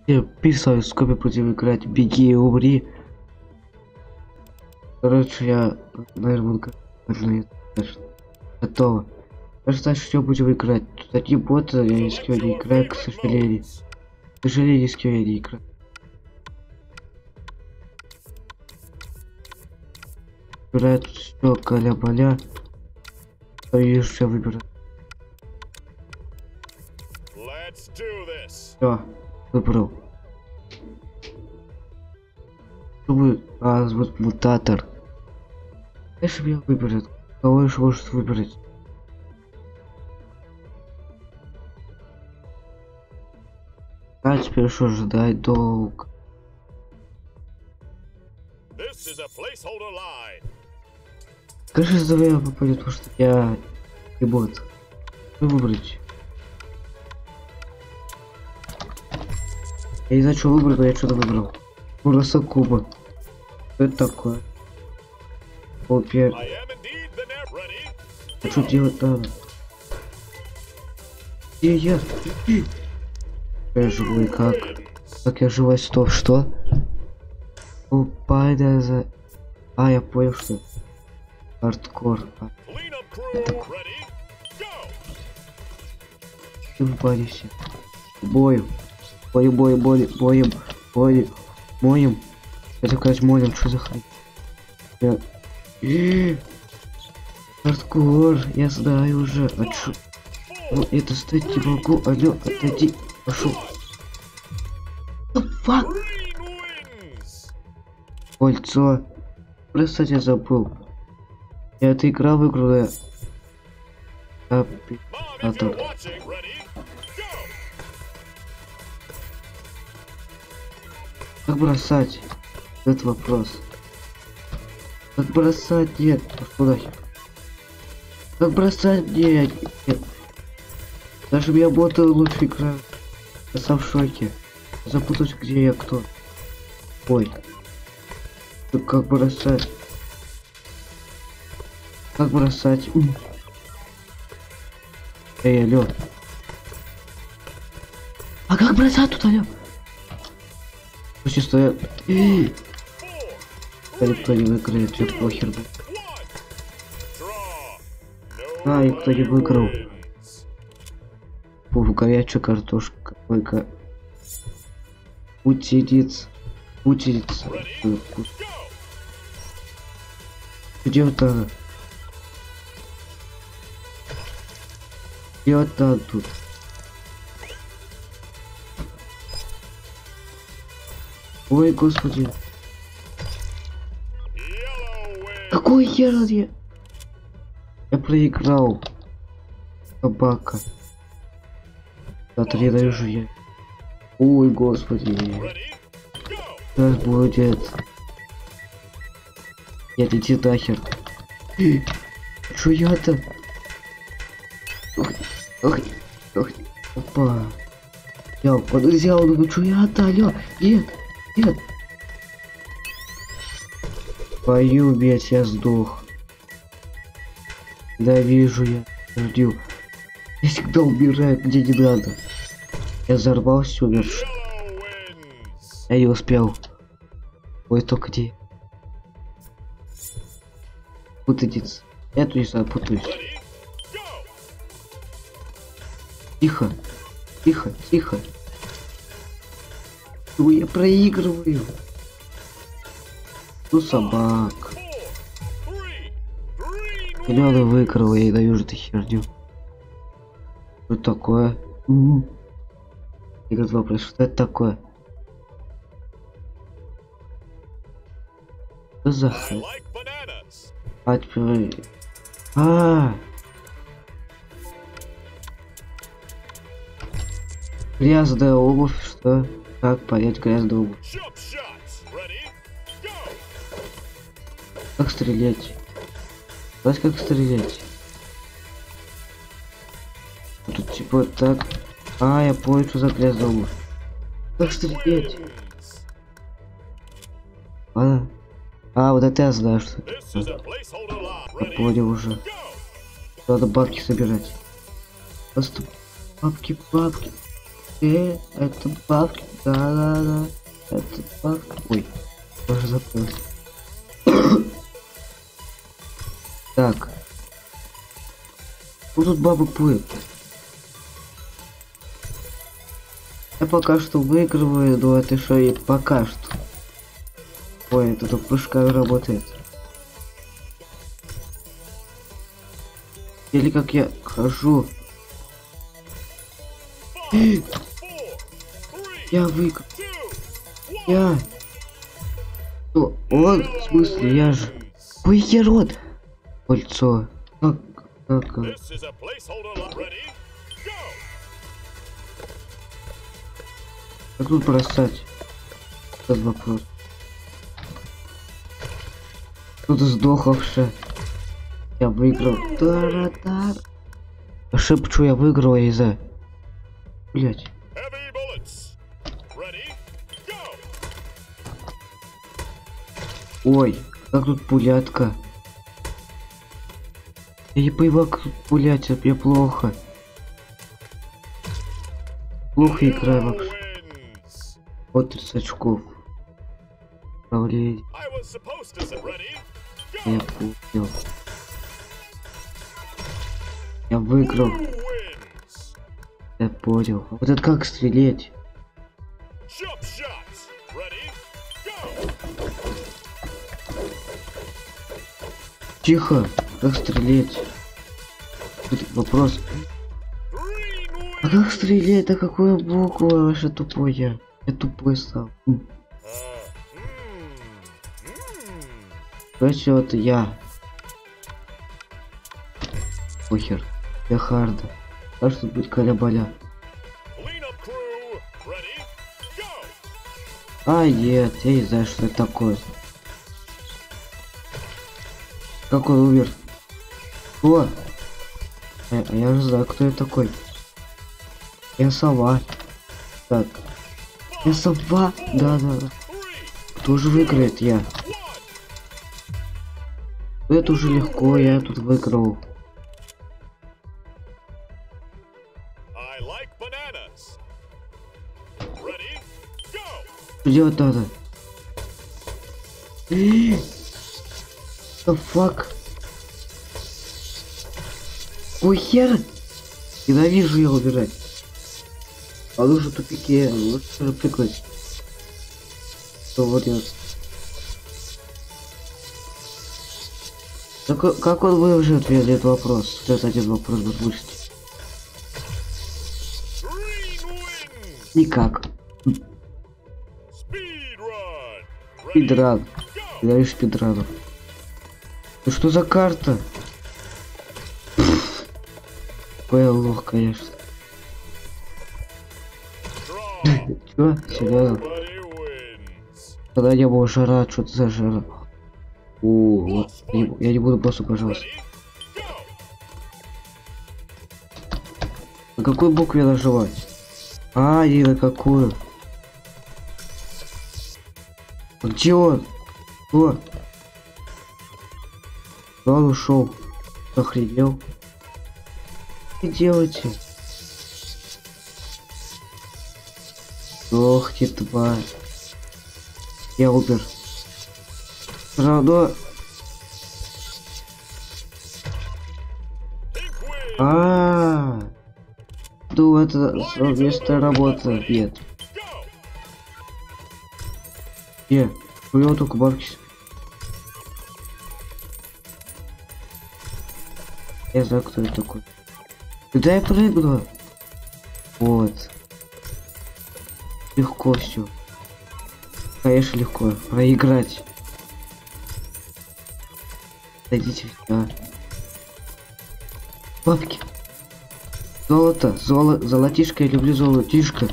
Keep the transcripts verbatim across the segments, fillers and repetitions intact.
Я писаю, сколько будем играть. Беги и умри. Короче, я, наверное, готово. Кажется, все будем играть. Тут одни боты, я ни с кем не играю, к сожалению. К сожалению, ни с кем я не играю. Играет все каля-баля. И все выбираю. Все, выбрал. Чтобы... А, вот мутатор. Конечно, меня выберет. Кого еще может выбрать? А теперь что ожидать долг? Конечно, за меня попадет, потому что я и бот. Что выбрать? Я не знаю, что выбрать, но я что-то выбрал. Бросок куба. Что это такое? Опять. А что делать надо? Где я? Я живой как? Как я живой? Стоп, что? Упай да за... А, я понял, что... Хардкор. А. Ты в баре все. Бою. Бою, бою, бою, боем. Бою. Моем. Это сказать моем, что за хрень? Я... Хардкор, я знаю уже. А чё? Ну, это стать не могу. Алло, отойди. Пошел. Фак. Кольцо. Просто я забыл. Я эту игру выиграл. А, как бросать? Этот вопрос. Как бросать? Нет. Пошел нахер. Как бросать? Нет. Нет. Даже меня боты лучше играют. Я сам в шоке. Запутаюсь, где я кто. Ой. Так как бросать? Как бросать? Эй, алло. А как бросать тут, алло? Пусть стоят. Да никто не выиграет, все похер. А, никто не выиграл. Фу, горячая картошка. Какой-ка. Утилиц. Утилица. Где вот она? Где вот она тут? Ой, господи. Какой хер я? Я проиграл. Собака. Завтра не даю я. Ой, господи. Сейчас будет. Нет, иди нахер. Чё я-то? Ох, ох, ох, опа. Я подозрел, думаю, чё я-то, алё? Нет, нет. Твою бить, я сдох. Да вижу я. Ждю. Я всегда убираю, где не надо. Я взорвался, умер. Я не успел. Ой, только где? Путается. Я тут не знаю, путаюсь. Тихо. Тихо, тихо. Ой, я проигрываю. Ну, собак. Миллионы выиграл, я и даю же ты херню. Что такое? Игра два прошло. Что это такое? Что за хрень? А, теперь... А, грязная обувь, что? Как понять грязную обувь? Как стрелять? Знаешь, как стрелять? Тут типа так. А, я понял, что за грязная обувь. Как стрелять? А, а, вот это я знаю, что это. Я понял уже. Надо бабки собирать. Просто бабки, бабки. Э, это бабки. Да-да-да. Это бабки. Ой, тоже закрыл. Так. Вот тут бабок будет. Я пока что выигрываю, но это еще и пока что. Ой, это тут прыжка работает. Или как я хожу. Я выиграл. Я. Что? Он? В смысле, я же. Ой, я рот. Кольцо. Как? Как? Как тут бросать? Этот вопрос. Кто-то сдох вообще. Я выиграл. Та-ра-та. Шепчу, я выиграл из-за. Блять. Ой, как тут пулятка. Я не понимаю, как тут пулять, а мне плохо. Плохо играю вообще. Вот тридцать очков. Управление. Я понял. Я выиграл. Я понял. Вот это как стрелять? Тихо. Как стрелять? Тут вопрос. А как стрелять? Да какая буква? Вообще тупой я. Я тупой стал. Короче, вот я. Похер. Я харда. Так что будет каля-баля. А, нет, я не знаю, что это такое. Как он умер? О! А, а я уже знаю, кто я такой. Я сова. Так. Я сова. Да, да, да. Кто же выиграет? Я. Это уже легко, я тут выиграл. Что делать надо? The fuck? Ой, хер! Ненавижу я убирать. А лучше тупике, лучше прыгать. Что вот я. Так, как он выживет, этот вопрос? Вот это один вопрос будет вышить. Никак. Спидран. Говоришь спидранов. Ну что за карта? Какой лох, конечно. Чё? Серьезно? Когда не было жара, что-то за жара. О, я не буду просто, пожалуйста. На какой букве нажимать? А, и на какую? Где он? О! Он ушел. Охренел. Что делаете? Ох ты, тварь. Я умер. Правда? А, ну это совместная работа. Нет. Где? У него только бабки. Я знаю, кто это такой. Куда я прыгну? Вот. Легко все. Конечно, легко. Проиграть. Дойдите сюда. Бабки. Золото. Золо... Золотишко. Я люблю золотишко.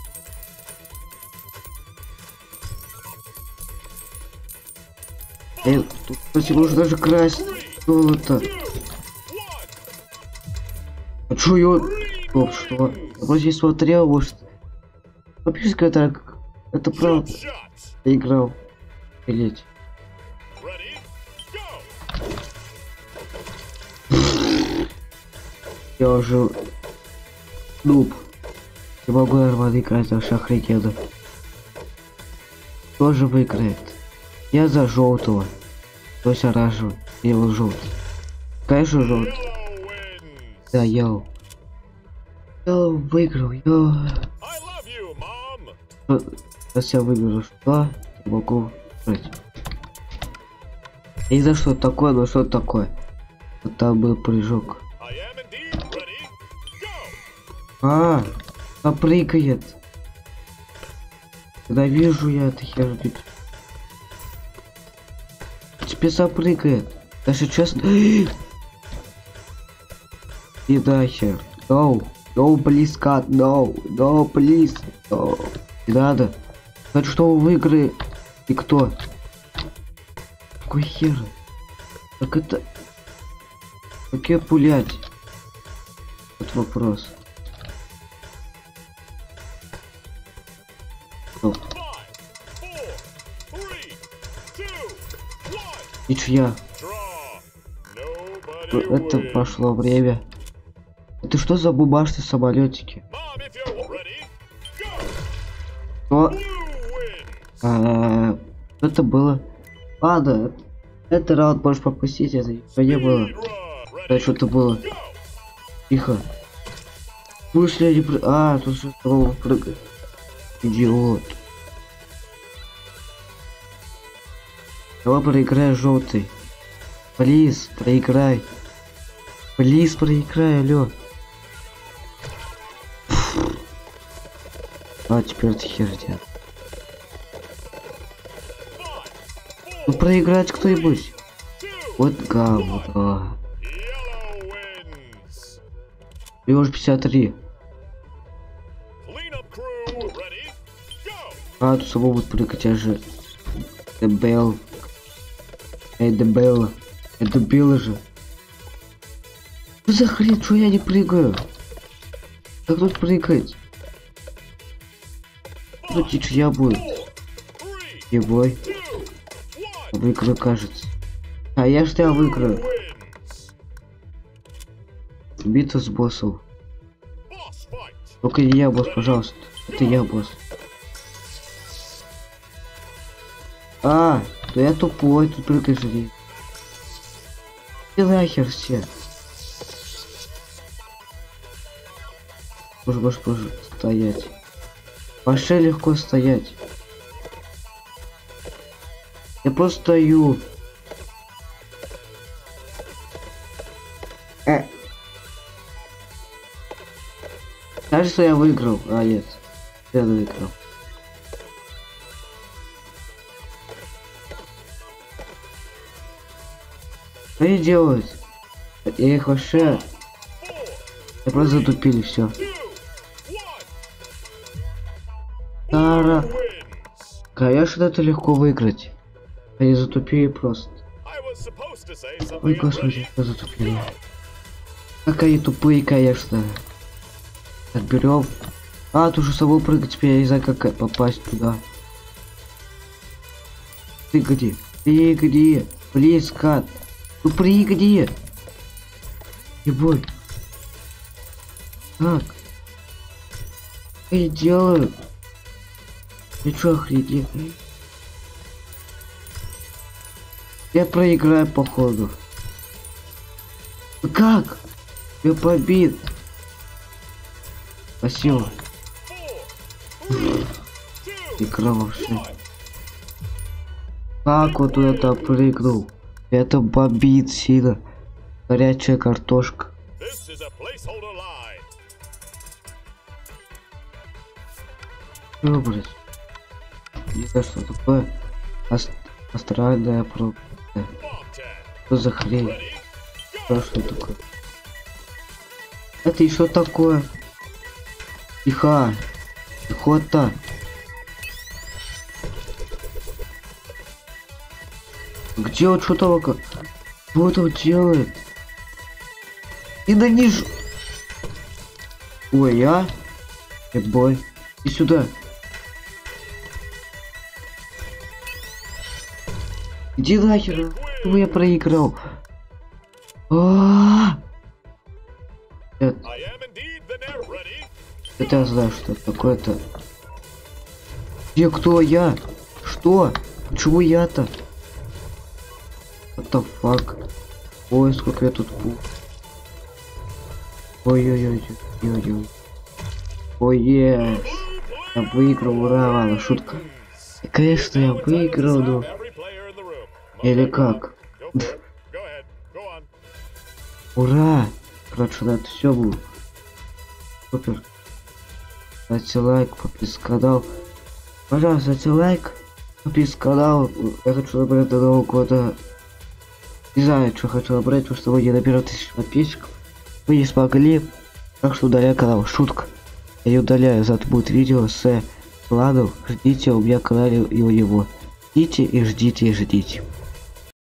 Эй, тут, кстати, можно даже красть золото. А чё я... Стоп, что? Я просто не смотрел, может... Напиши, это... Это правда. Я играл. Блять. Я уже... Нуб. Не могу нормально играть за шахрикеда. Тоже выиграет. Я за желтого. То есть оранжевый. Я его желтый. Конечно желтый. Да, я. Я выиграл. Я. Сейчас я выберу что. Я могу брать. Я не знаю, что это такое, но что это такое. Вот там был прыжок. А, попрыгает. Когда вижу я это хер. Теперь запрыгает. Даже честно. И да хер. No, no, please, cut, no, no, please, no. Не надо. Хочу, что вы выиграли. И кто? Какой хер? Как это? Как я пулять? Вот вопрос. Стоп. Ничья. Это пошло время. Это что за бумажные самолетики? Что? А, это было. Ладно, это раунд можешь пропустить, это не было. Да, что-то было. Тихо. Слушай, я не при... А, тут же снова прыгает. Идиот. Давай проиграй желтый. Плиз, проиграй. Плиз, проиграй, алё. А, теперь ты хер делает. Ну проиграть кто-нибудь. Вот говно. И уже пятьдесят три. А, тут собой будет прыгать, я же. Дебел. Эй, дебел. Это дебил же. Что за хрень, что я не прыгаю? Как тут прыгать? Ну, я будет. И бой. Выиграю, кажется. А я что я выиграю? Битва с боссом. Только не я босс, пожалуйста. Это я босс. А, да я тупой, тут только жри. И нахер все. Боже, боже, боже, стоять. Вообще легко стоять. Я просто стою. Э. Знаешь, что я выиграл? А, нет. Я выиграл. Что они делают? Я их вообще... Я просто затупили все. Тара. Конечно, это легко выиграть. Они затупили просто. Ой, господи, что затупили. Как они тупые, конечно. Так, берем. А, тут же собой прыгать, теперь я не знаю, как попасть туда. Ты где? Ты где? Близко. Ну прыгни. Не бой. Так. Что они делают? Ты чё, охренеть? Я проиграю, походу. Как? Я побит. Спасибо. Игра вообще. Как вот это прыгнул? Это бомбит сильно. Горячая картошка. Что, блядь? Не знаю, что такое. Ас астральная пробка. Что за хрень? Что, что такое? Это еще такое? Тихо. Тихо-то. Где он что-то? Что это делает? И на ниже. Ой, я? И бой. И сюда. Иди нахер. Почему я проиграл? А -а -а! Это я знаю, что это такое-то. Где, кто я? Что? Почему я-то? What the fuck? Ой, сколько я тут пу. Ой-ой-ой-ой-ой. Ой, yes. Я выиграл, ура, ладно, шутка. И, конечно, я выиграл, ну. Или как? Ура! Короче, на это все было. Супер. Ставьте лайк, подписывайтесь на канал. Пожалуйста, ставьте лайк, подписывайтесь на канал. Я хочу набрать до Нового года. Не знаю, что хочу набрать, потому что вы не наберете тысячу подписчиков. Вы не смогли. Так что удаляю канал. Шутка. Я не удаляю, завтра будет видео с планов. Ждите у меня канале и у него. Ждите и ждите и ждите.